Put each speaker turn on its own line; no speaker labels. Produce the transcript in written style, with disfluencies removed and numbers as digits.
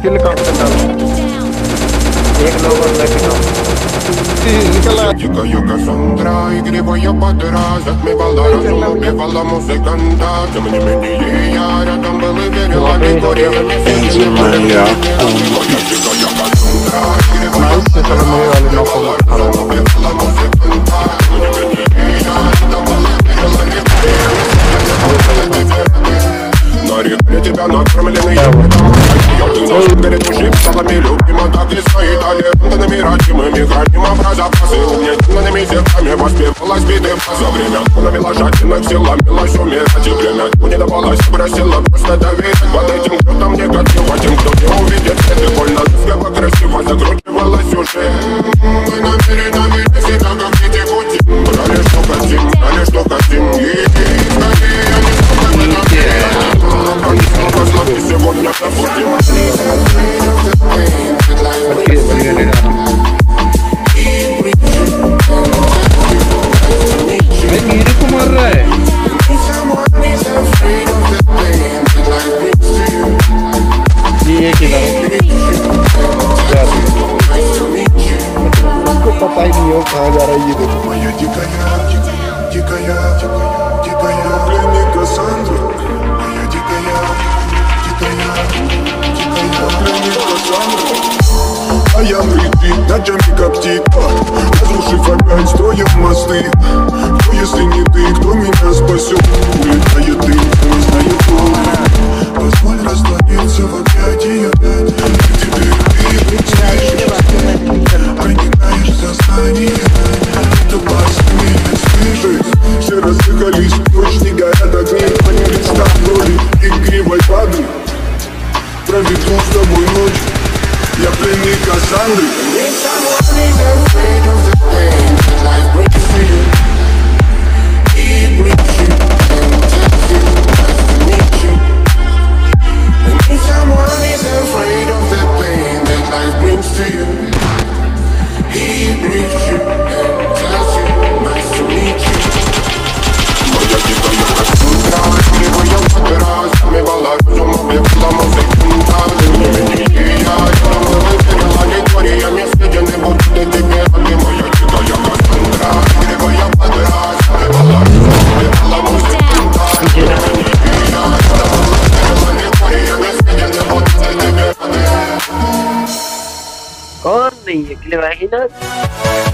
किल काउंटर डाल एक लोगों लगे ना निकला
Дикая Кассандра, игривая подраза, отмевала разум, убивала музыканта. Тем не менее я рядом был и верил, а не горел. Моя дикая Кассандра, игривая подраза, отмевала разум, убивала музыканта. Тем не менее я рядом был и верил, а не горел. На реке тебя накормлены Ножик перед мужиками любима, так и свои талентами родимыми храним образопасы угнетенными зерками воспевалась биты. За время навела жадинок, сила милась умирать. И время не давалось, просила просто доверять. Под этим кто-то мне готов, а тем, кто не увидит это больно, ласково, красиво закручивалась уже. Мы намерены всегда как дети пути. Брали что хотим, брали что хотим. И скорее я не смогу сегодня забудем.
पता ही नहीं हो कहाँ जा रहा है ये देखो
моя дикая пленник Кассандра, моя дикая пленник Кассандра. А я летит, ночами коптит, разрушив опять, строим мосты. Кто, если не ты, кто меня спасет? Улетает ты, кто не знает толк. Позволь раствориться в объятиях. Теперь ты летишь, проникаешь в сознание. Это последний слышишь. Все разъехались, ночь не горят огни. Представь в роли игривой воды. Проведу с тобой ночь. Я пленник Кассандры.
कौन नहीं है, imagina